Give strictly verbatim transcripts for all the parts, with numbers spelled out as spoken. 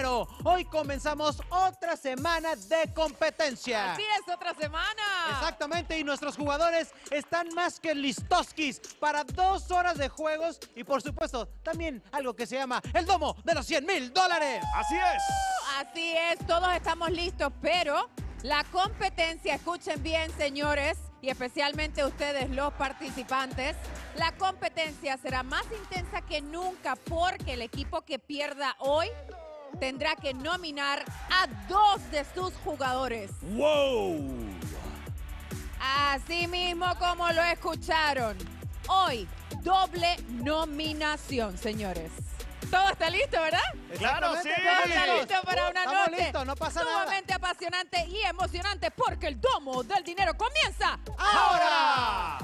dinero. Hoy comenzamos otra semana de competencia. Así es, otra semana. Exactamente, y nuestros jugadores están más que listoskis para dos horas de juegos y por supuesto también algo que se llama el domo de los cien mil dólares. Así es. Así es, todos estamos listos, pero la competencia, escuchen bien, señores, y especialmente ustedes, los participantes, la competencia será más intensa que nunca porque el equipo que pierda hoy tendrá que nominar a dos de sus jugadores. ¡Wow! Así mismo como lo escucharon. Hoy, doble nominación, señores. Todo está listo, ¿verdad? ¡Claro, sí! Todo está listo para una Estamos noche listos, no pasa nada. sumamente apasionante y emocionante porque el domo del dinero comienza ¡Ahora!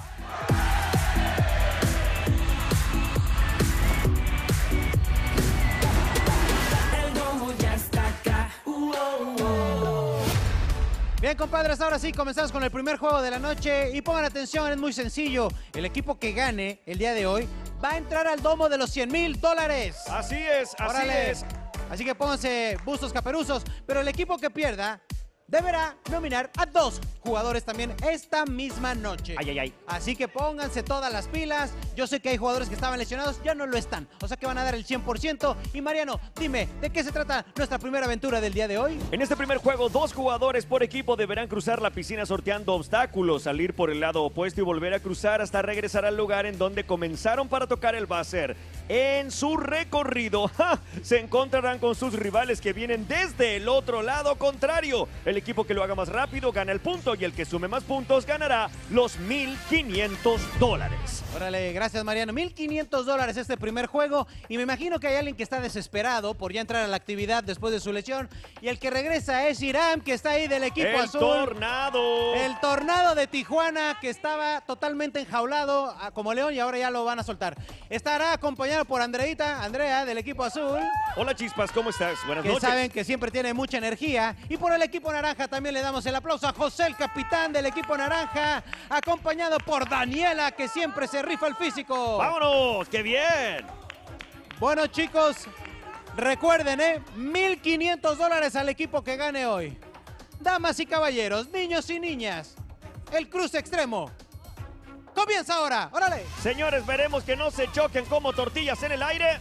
El domo ya está acá. Uh, uh, uh. Bien, compadres, ahora sí, comenzamos con el primer juego de la noche y pongan atención, es muy sencillo. El equipo que gane el día de hoy va a entrar al domo de los cien mil dólares. Así es, así Órale. es. Así que pónganse bustos caperuzos, pero el equipo que pierda deberá nominar a dos jugadores también esta misma noche. Ay, ay, ay. Así que pónganse todas las pilas. Yo sé que hay jugadores que estaban lesionados, ya no lo están. O sea que van a dar el cien por ciento. Y Mariano, dime, ¿de qué se trata nuestra primera aventura del día de hoy? En este primer juego, dos jugadores por equipo deberán cruzar la piscina sorteando obstáculos, salir por el lado opuesto y volver a cruzar hasta regresar al lugar en donde comenzaron para tocar el buzzer. En su recorrido, ¡ja!, se encontrarán con sus rivales que vienen desde el otro lado contrario. El equipo que lo haga más rápido gana el punto y el que sume más puntos ganará los mil quinientos dólares. Órale, gracias Mariano. mil quinientos dólares este primer juego. Y me imagino que hay alguien que está desesperado por ya entrar a la actividad después de su lesión. Y el que regresa es Iram, que está ahí del equipo ¡El azul. tornado! El tornado de Tijuana, que estaba totalmente enjaulado ah, como león y ahora ya lo van a soltar. Estará acompañado por Andreita, Andrea, del equipo azul. Hola Chispas, ¿cómo estás? Buenas Que noches. saben que siempre tiene mucha energía. Y por el equipo naranja también le damos el aplauso a José, el capitán del equipo naranja, acompañado por Daniela, que siempre se rifa el físico. ¡Vámonos! ¡Qué bien! Bueno, chicos, recuerden, ¿eh? mil quinientos dólares al equipo que gane hoy. Damas y caballeros, niños y niñas, el cruce extremo comienza ahora. ¡Órale! Señores, veremos que no se choquen como tortillas en el aire.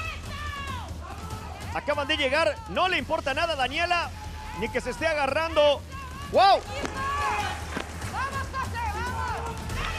Acaban de llegar, no le importa nada a Daniela, ni que se esté agarrando. ¡Wow! ¡Vamos, José, vamos!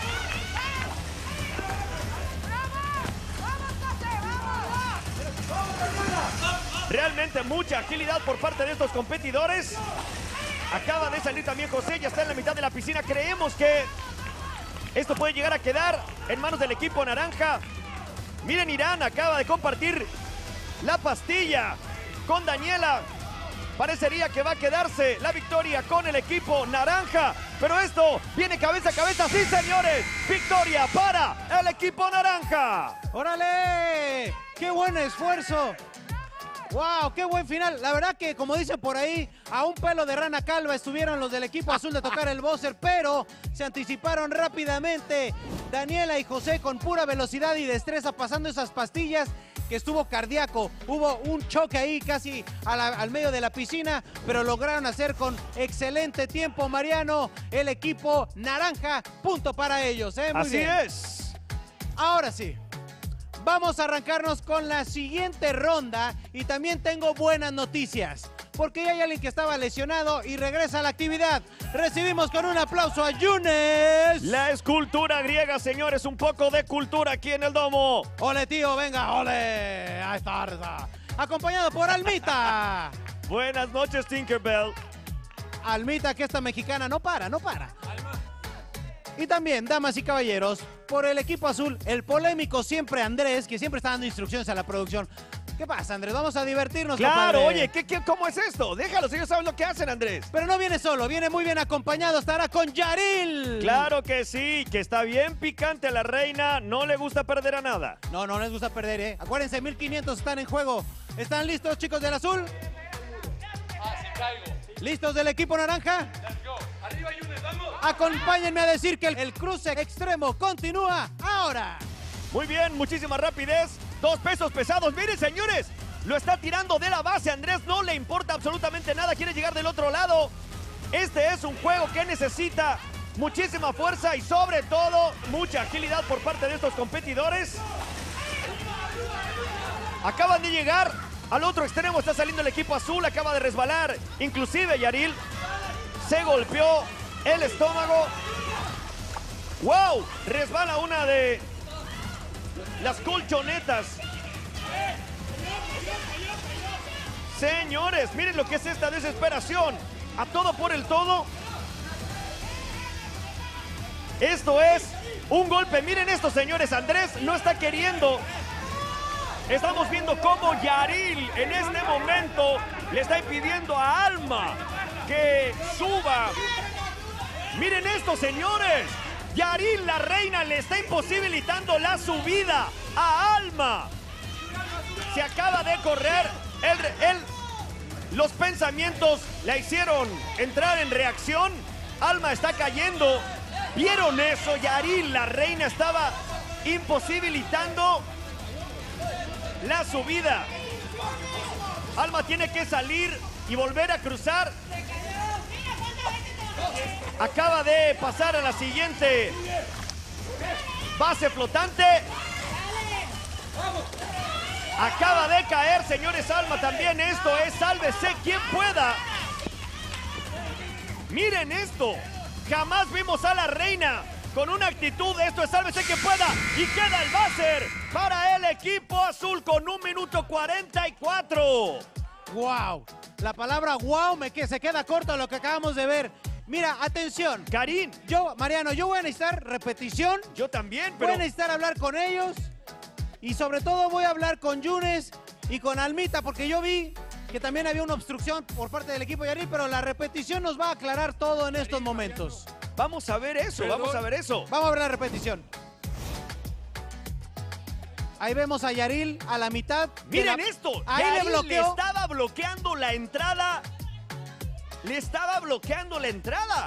¡Vamos, José, vamos! Realmente mucha agilidad por parte de estos competidores. Acaba de salir también José, ya está en la mitad de la piscina. Creemos que esto puede llegar a quedar en manos del equipo naranja. Miren, Irán acaba de compartir la pastilla con Daniela. Parecería que va a quedarse la victoria con el equipo naranja. Pero esto viene cabeza a cabeza. ¡Sí, señores! ¡Victoria para el equipo naranja! ¡Órale! ¡Qué buen esfuerzo! ¡Wow! ¡Qué buen final! La verdad que, como dicen por ahí, a un pelo de rana calva estuvieron los del equipo azul de tocar el buzzer, pero se anticiparon rápidamente. Daniela y José con pura velocidad y destreza pasando esas pastillas, que estuvo cardíaco. Hubo un choque ahí casi a la, al medio de la piscina, pero lograron hacer con excelente tiempo, Mariano, el equipo naranja. Punto para ellos, ¿eh? Muy Así bien. es. Ahora sí, vamos a arrancarnos con la siguiente ronda y también tengo buenas noticias, porque ya hay alguien que estaba lesionado y regresa a la actividad. Recibimos con un aplauso a Yunes. La escultura griega, señores, un poco de cultura aquí en el domo. Ole, tío, venga, ole. Ahí está, ahí está. Acompañado por Almita. Buenas noches, Tinkerbell. Almita, que esta mexicana no para, no para. Y también, damas y caballeros, por el equipo azul, el polémico siempre Andrés, que siempre está dando instrucciones a la producción. ¿Qué pasa, Andrés? Vamos a divertirnos, Claro, compadre. oye, ¿qué, qué, ¿cómo es esto? Déjalos, ellos saben lo que hacen, Andrés. Pero no viene solo, viene muy bien acompañado, estará con Yaril. Claro que sí, que está bien picante a la reina, no le gusta perder a nada. No, no les gusta perder, ¿eh? Acuérdense, mil quinientos están en juego. ¿Están listos, chicos del azul? ¿Listos del equipo naranja? Arriba, Yunes, vamos. Acompáñenme a decir que el, el cruce extremo continúa ahora. Muy bien, muchísima rapidez. Dos pesos pesados, miren, señores. Lo está tirando de la base. Andrés no le importa absolutamente nada. Quiere llegar del otro lado. Este es un juego que necesita muchísima fuerza y sobre todo mucha agilidad por parte de estos competidores. Acaban de llegar al otro extremo. Está saliendo el equipo azul. Acaba de resbalar. Inclusive Yaril se golpeó el estómago. ¡Wow! Resbala una de las colchonetas. Señores, miren lo que es esta desesperación. A todo por el todo. Esto es un golpe. Miren esto, señores. Andrés no está queriendo. Estamos viendo cómo Yaril en este momento le está pidiendo a Alma que suba. Miren esto, señores. Yaril, la reina, le está imposibilitando la subida a Alma. Se acaba de correr. El, el, los pensamientos la hicieron entrar en reacción. Alma está cayendo. ¿Vieron eso? Yaril, la reina, estaba imposibilitando la subida. Alma tiene que salir y volver a cruzar. Acaba de pasar a la siguiente base flotante. Acaba de caer, señores. Alma también. Esto es sálvese quien pueda. Miren esto. Jamás vimos a la reina con una actitud. Esto es sálvese quien pueda. Y queda el buzzer para el equipo azul con un minuto cuarenta y cuatro. ¡Wow! La palabra wow me que se queda corta a lo que acabamos de ver. Mira, atención. Karim. Yo, Mariano, yo voy a necesitar repetición. Yo también, pero... Voy a necesitar hablar con ellos. Y sobre todo voy a hablar con Yunes y con Almita, porque yo vi que también había una obstrucción por parte del equipo Yaril, pero la repetición nos va a aclarar todo en estos momentos. Vamos a ver eso, Perdón. vamos a ver eso. Vamos a ver la repetición. Ahí vemos a Yaril a la mitad. Miren la... esto. Ahí Yaril le bloqueó. le estaba bloqueando la entrada. Le estaba bloqueando la entrada.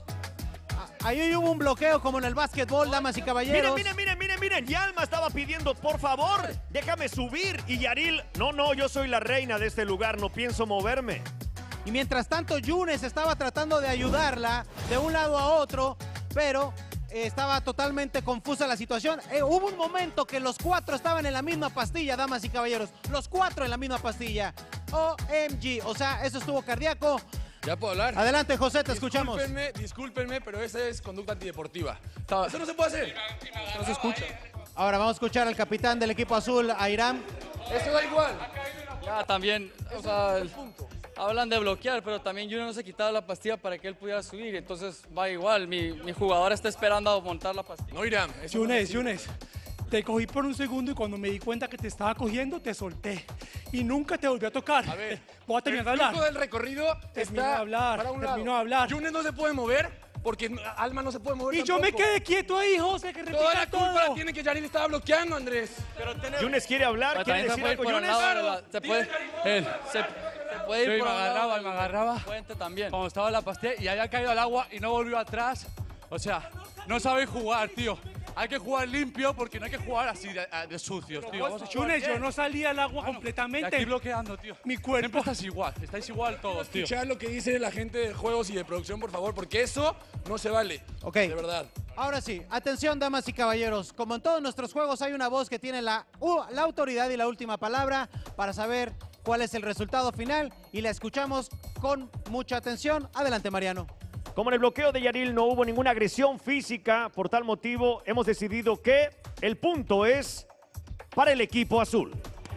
Ahí hubo un bloqueo como en el básquetbol, damas y caballeros. Miren, miren, miren, miren, miren. Y Alma estaba pidiendo, por favor, déjame subir. Y Yaril, no, no, yo soy la reina de este lugar, no pienso moverme. Y mientras tanto, Yunes estaba tratando de ayudarla de un lado a otro, pero eh, estaba totalmente confusa la situación. Eh, hubo un momento que los cuatro estaban en la misma pastilla, damas y caballeros. Los cuatro en la misma pastilla. O M G, o sea, eso estuvo cardíaco. ¿Ya puedo hablar? Adelante, José, te escuchamos. Discúlpenme, discúlpenme, pero esa es conducta antideportiva. Eso no se puede hacer. Eso no se escucha. Ahora vamos a escuchar al capitán del equipo azul, a Iram. Eso da igual. Ya, también, o sea, hablan de bloquear, pero también Junior no se quitaba la pastilla para que él pudiera subir, entonces va igual, mi, mi jugador está esperando a montar la pastilla. No, Irán. eso no Yunes, es así. Yunes, te cogí por un segundo y cuando me di cuenta que te estaba cogiendo, te solté. Y nunca te volví a tocar. A ver, Voy a terminar de el hablar. flujo del recorrido Termino está de hablar, para un termino lado. de hablar. Yunes no se puede mover porque Alma no se puede mover Y yo me tampoco. quedé quieto ahí, José, que repita Toda la culpa todo. la tiene que Yaril estaba bloqueando, Andrés. Yunes quiere hablar, Pero quiere también se decir puede ir algo. por un Yunes. lado, de la- se puede, él, se, se puede ir Sí, por me un lado agarraba, del- me agarraba. puente también. Cuando estaba en la pastilla y había caído al agua y no volvió atrás. O sea, no sabéis jugar, tío. Hay que jugar limpio porque no hay que jugar así de, de sucios, tío. Vamos a jugar Yunes, yo bien. no salía al agua Mano, completamente. y aquí bloqueando, tío. Mi cuerpo. Siempre estás igual, estáis igual todos, tío. Escuchar lo que dice la gente de juegos y de producción, por favor, porque eso no se vale. Ok. De verdad. Ahora sí, atención, damas y caballeros. Como en todos nuestros juegos, hay una voz que tiene la, uh, la autoridad y la última palabra para saber cuál es el resultado final y la escuchamos con mucha atención. Adelante, Mariano. Como en el bloqueo de Yaril no hubo ninguna agresión física, por tal motivo hemos decidido que el punto es para el equipo azul.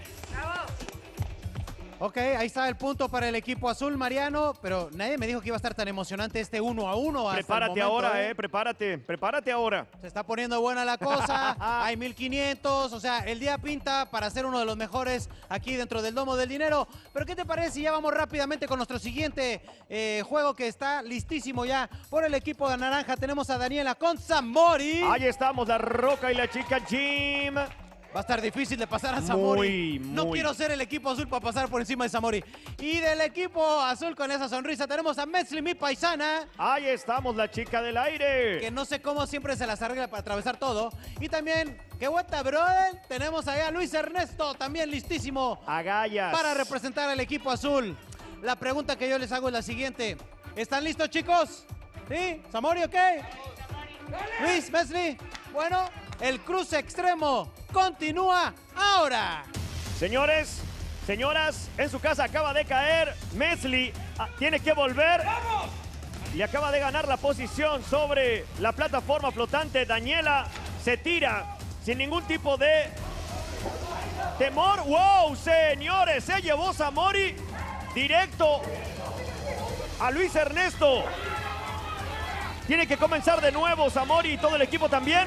Ok, ahí está el punto para el equipo azul, Mariano, pero nadie me dijo que iba a estar tan emocionante este uno a uno. hasta el Prepárate momento, ahora, eh, prepárate, prepárate ahora. Se está poniendo buena la cosa, hay mil quinientos, o sea, el día pinta para ser uno de los mejores aquí dentro del Domo del Dinero. Pero ¿qué te parece si ya vamos rápidamente con nuestro siguiente eh, juego que está listísimo ya por el equipo de Naranja? Tenemos a Daniela con Zamori. Ahí estamos, La Roca y la chica Jim. Va a estar difícil de pasar a Zamori. Muy, No muy. quiero ser el equipo azul para pasar por encima de Zamori. Y del equipo azul con esa sonrisa tenemos a Metzli, mi paisana. Ahí estamos, la chica del aire. Que no sé cómo siempre se las arregla para atravesar todo. Y también, qué vuelta, brother. Tenemos allá a Luis Ernesto, también listísimo. Agallas. Para representar al equipo azul. La pregunta que yo les hago es la siguiente. ¿Están listos, chicos? ¿Sí? ¿Zamori, ok? Luis, Metzli. Bueno, el cruce extremo continúa ahora. Señores, señoras, en su casa acaba de caer. Metzli ah, tiene que volver. Y acaba de ganar la posición sobre la plataforma flotante. Daniela se tira sin ningún tipo de temor. ¡Wow, señores! Se llevó Zamori directo a Luis Ernesto. Tiene que comenzar de nuevo Zamori y todo el equipo también.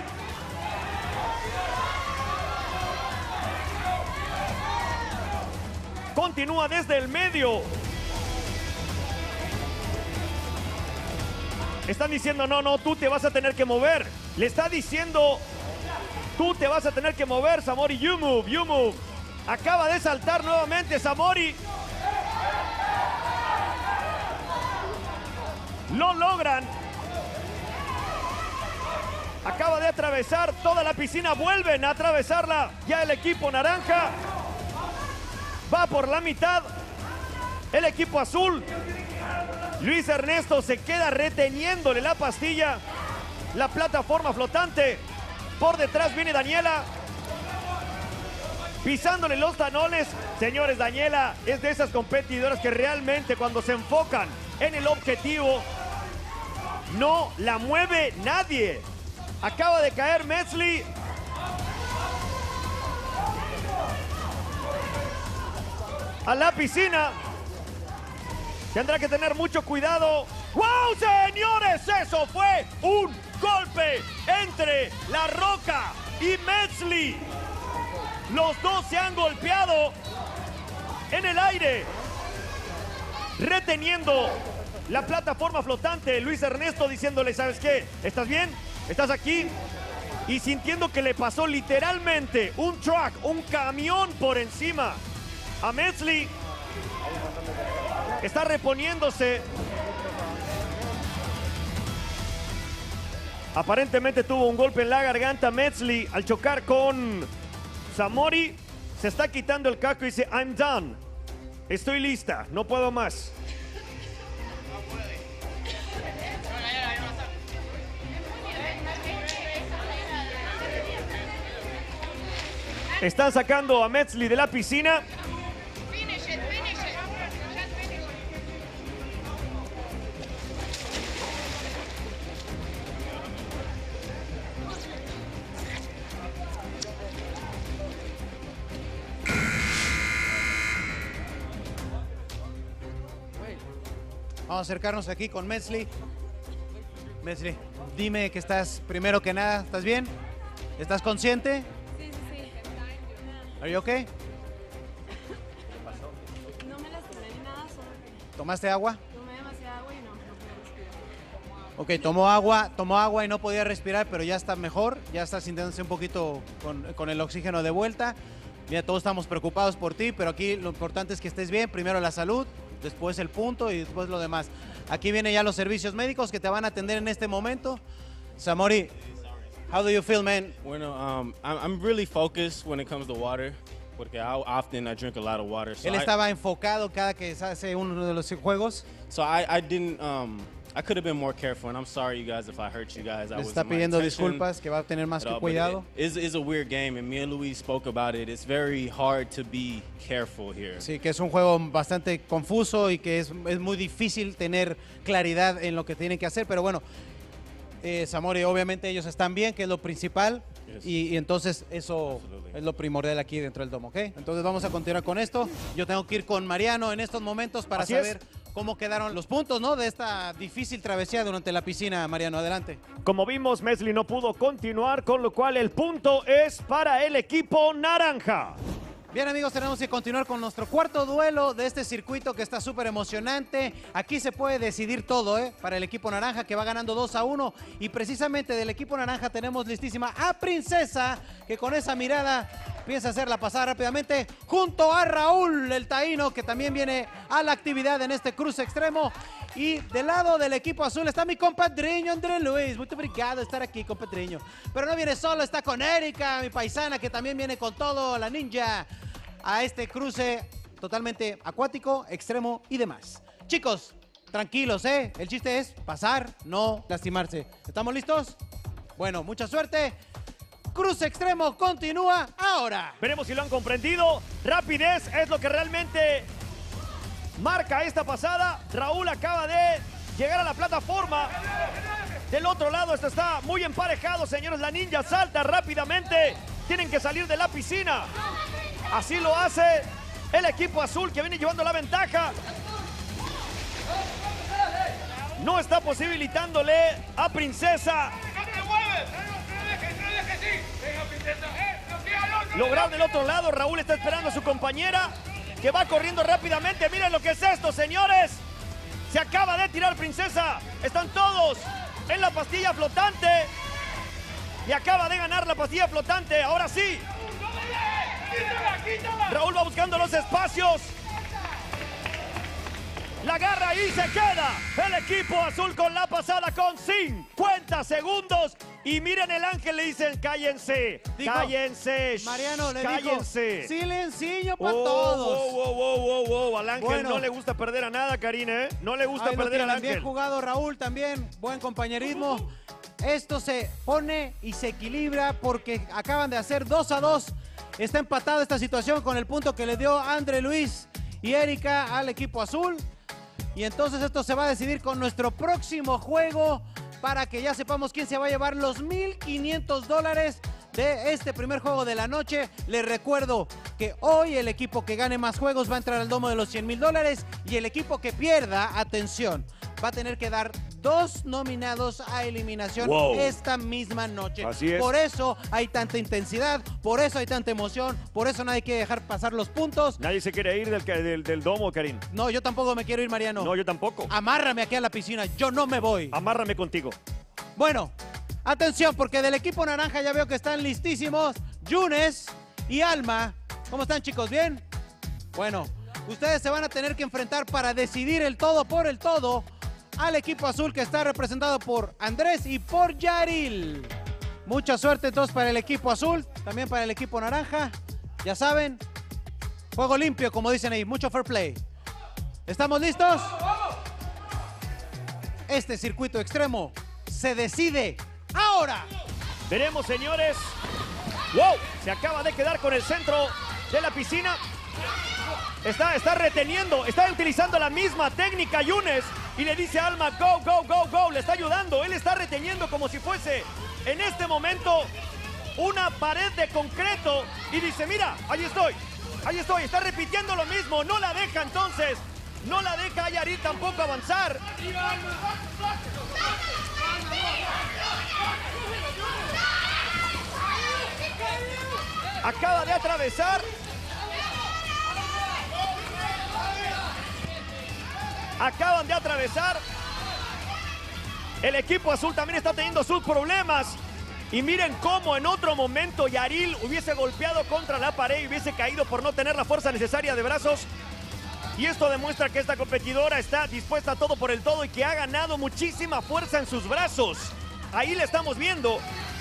Continúa desde el medio. Están diciendo, no, no, tú te vas a tener que mover. Le está diciendo, tú te vas a tener que mover, Zamori. You move, you move. Acaba de saltar nuevamente Zamori. Lo logran. Acaba de atravesar toda la piscina. Vuelven a atravesarla ya el equipo naranja. Va por la mitad el equipo azul. Luis Ernesto se queda reteniéndole la pastilla. La plataforma flotante. Por detrás viene Daniela. Pisándole los tanones. Señores, Daniela es de esas competidoras que realmente cuando se enfocan en el objetivo no la mueve nadie. Acaba de caer Metzli. A la piscina. Tendrá que tener mucho cuidado. ¡Wow, señores! Eso fue un golpe entre La Roca y Metzli. Los dos se han golpeado en el aire, reteniendo la plataforma flotante. Luis Ernesto diciéndole, ¿sabes qué? ¿Estás bien? ¿Estás aquí? Y sintiendo que le pasó literalmente un truck, un camión por encima a Metzli. Está reponiéndose. Aparentemente tuvo un golpe en la garganta Metzli al chocar con Zamori. Se está quitando el casco y dice, I'm done. Estoy lista, no puedo más. Están sacando a Metzli de la piscina. Vamos a acercarnos aquí con Metzli. Metzli, dime que estás, primero que nada, ¿estás bien? ¿Estás consciente? Sí, sí, sí. Are you okay? No me lastimé ni nada, solo que ¿Tomaste agua? tomé demasiada agua y no, no pude respirar. Ok, tomó agua, tomó agua y no podía respirar, pero ya está mejor, ya está sintiéndose un poquito con, con el oxígeno de vuelta. Mira, todos estamos preocupados por ti, pero aquí lo importante es que estés bien. Primero la salud, después el punto y después lo demás. Aquí vienen ya los servicios médicos que te van a atender en este momento. Zamori, how do you feel, man? Bueno, um, I'm, I'm really focused when it comes to water, porque I, often I drink a lot of water. So Él I, estaba enfocado cada que se hace uno de los juegos. so I, I didn't, um, I could have been more careful, and I'm sorry, you guys, if I hurt you guys. I Les was está pidiendo disculpas, que va a tener más que cuidado. It's it's a weird game, and me and Luis spoke about it. It's very hard to be careful here. Sí, que es un juego bastante confuso y que es, es muy difícil tener claridad en lo que tienen que hacer, pero bueno, eh, Zamori, obviamente ellos están bien, que es lo principal, Yes. y, y entonces eso Absolutely. es lo primordial aquí dentro del domo, ¿ok? Entonces vamos a continuar con esto. Yo tengo que ir con Mariano en estos momentos para Así es. saber cómo quedaron los puntos, ¿no? De esta difícil travesía durante la piscina. Mariano, adelante. Como vimos, Metzli no pudo continuar, con lo cual el punto es para el equipo naranja. Bien, amigos, tenemos que continuar con nuestro cuarto duelo de este circuito que está súper emocionante. Aquí se puede decidir todo, ¿eh? Para el equipo naranja, que va ganando dos a uno. Y precisamente del equipo naranja tenemos listísima a Princesa, que con esa mirada piensa hacerla pasar rápidamente, junto a Raúl, el taíno, que también viene a la actividad en este cruce extremo. Y del lado del equipo azul está mi compadriño André Luis. Muy obrigado de estar aquí, compadriño. Pero no viene solo, está con Erika, mi paisana, que también viene con todo, la ninja, a este cruce totalmente acuático, extremo y demás. Chicos, tranquilos, ¿eh? El chiste es pasar, no lastimarse. ¿Estamos listos? Bueno, mucha suerte. Cruce extremo continúa ahora. Veremos si lo han comprendido. Rapidez es lo que realmente marca esta pasada. Raúl acaba de llegar a la plataforma. Del otro lado esto está muy emparejado, señores. La ninja salta rápidamente. Tienen que salir de la piscina. Así lo hace el equipo azul, que viene llevando la ventaja. No está posibilitándole a Princesa lograr del otro lado. Raúl está esperando a su compañera, que va corriendo rápidamente. Miren lo que es esto, señores. Se acaba de tirar Princesa. Están todos en la pastilla flotante. Y acaba de ganar la pastilla flotante. Ahora sí. Raúl va buscando los espacios. La agarra y se queda. El equipo azul con la pasada con cincuenta segundos. Y miren, el ángel le dicen, cállense, Dijo, cállense, Mariano le cállense. dijo, silencio para Oh, todos. oh, oh, oh, oh, oh. Al ángel Bueno. no le gusta perder a nada, Karine, ¿eh? No le gusta Ahí lo perder al tienen, bien ángel. jugado Raúl también, buen compañerismo. Esto se pone y se equilibra porque acaban de hacer dos a dos. Está empatado esta situación con el punto que le dio André Luis y Erika al equipo azul. Y entonces esto se va a decidir con nuestro próximo juego, para que ya sepamos quién se va a llevar los mil quinientos dólares de este primer juego de la noche. Les recuerdo que hoy el equipo que gane más juegos va a entrar al domo de los cien mil dólares, y el equipo que pierda, atención, va a tener que dar dos nominados a eliminación Wow. esta misma noche. Así es. Por eso hay tanta intensidad, por eso hay tanta emoción, por eso nadie quiere dejar pasar los puntos. Nadie se quiere ir del, del, del domo, Karin. No, yo tampoco me quiero ir, Mariano. No, yo tampoco. Amárrame aquí a la piscina, yo no me voy. Amárrame contigo. Bueno, atención, porque del equipo naranja ya veo que están listísimos Yunes y Alma. ¿Cómo están, chicos? ¿Bien? Bueno, ustedes se van a tener que enfrentar para decidir el todo por el todo al equipo azul, que está representado por Andrés y por Yaril. Mucha suerte entonces para el equipo azul, también para el equipo naranja. Ya saben, juego limpio, como dicen ahí, mucho fair play. ¿Estamos listos? Este circuito extremo se decide ahora. Veremos, señores. ¡Wow! Se acaba de quedar con el centro de la piscina. Está, está reteniendo, está utilizando la misma técnica Yunes. Y le dice a Alma, go, go, go, go. Le está ayudando. Él está reteniendo como si fuese, en este momento, una pared de concreto. Y dice, mira, ahí estoy. Ahí estoy. Está repitiendo lo mismo. No la deja entonces. No la deja a Yaril tampoco avanzar. Acaba de atravesar. Acaban de atravesar. El equipo azul también está teniendo sus problemas. Y miren cómo en otro momento Yaril hubiese golpeado contra la pared y hubiese caído por no tener la fuerza necesaria de brazos. Y esto demuestra que esta competidora está dispuesta a todo por el todo y que ha ganado muchísima fuerza en sus brazos. Ahí le estamos viendo.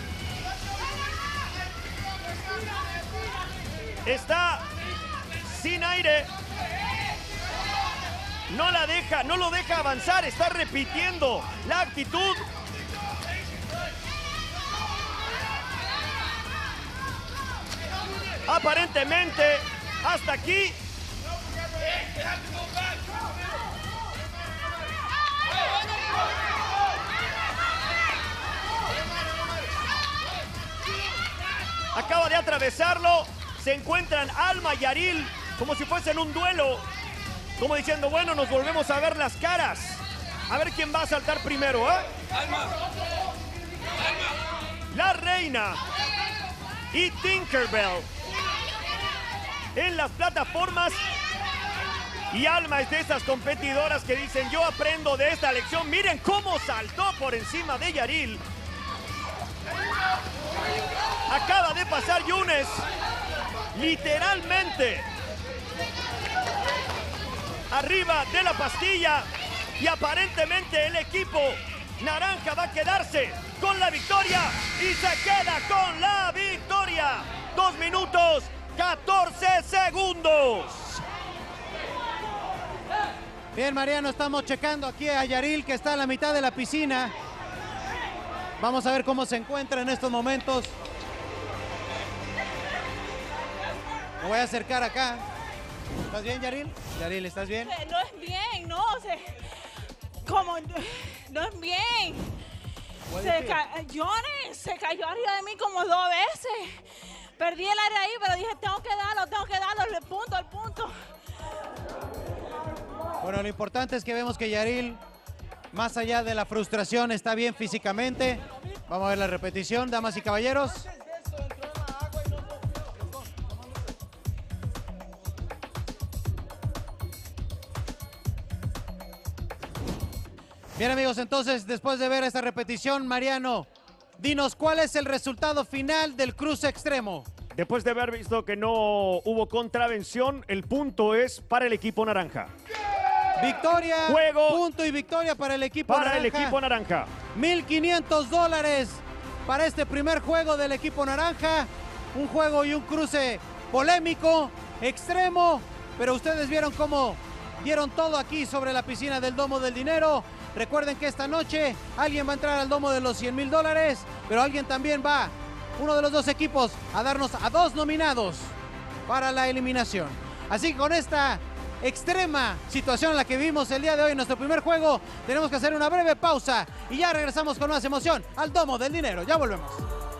Está sin aire. No la deja, no lo deja avanzar. Está repitiendo la actitud. Aparentemente, hasta aquí. Acaba de atravesarlo. Se encuentran Alma y Yaril como si fuesen un duelo. Como diciendo, bueno, nos volvemos a ver las caras. A ver quién va a saltar primero, ¿eh? La Reina y Tinkerbell. en las plataformas. Y Alma es de esas competidoras que dicen, yo aprendo de esta lección. Miren cómo saltó por encima de Yaril. Acaba de pasar Yunes, literalmente, arriba de la pastilla. Y aparentemente el equipo naranja va a quedarse con la victoria. Y se queda con la victoria. Dos minutos, catorce segundos. Bien, Mariano, estamos checando aquí a Yaril, que está a la mitad de la piscina. Vamos a ver cómo se encuentra en estos momentos. Me voy a acercar acá. ¿Estás bien, Yaril? Yaril, ¿estás bien? No es bien, no, o sea, como, no es bien. Se ca Johnny se cayó arriba de mí como dos veces. Perdí el aire ahí, pero dije, tengo que darlo, tengo que darlo, el punto, el punto. Bueno, lo importante es que vemos que Yaril, más allá de la frustración, está bien físicamente. Vamos a ver la repetición, damas y caballeros. Bien, amigos, entonces, después de ver esta repetición, Mariano, dinos, ¿cuál es el resultado final del cruce extremo? Después de haber visto que no hubo contravención, el punto es para el equipo naranja. Victoria, Juego punto y victoria para el equipo para naranja. el equipo naranja. mil quinientos dólares para este primer juego del equipo naranja. Un juego y un cruce polémico, extremo, pero ustedes vieron cómo dieron todo aquí sobre la piscina del Domo del Dinero. Recuerden que esta noche alguien va a entrar al Domo de los cien mil dólares, pero alguien también va, uno de los dos equipos, a darnos a dos nominados para la eliminación. Así que con esta extrema situación en la que vivimos el día de hoy en nuestro primer juego, tenemos que hacer una breve pausa y ya regresamos con más emoción al Domo del Dinero. Ya volvemos.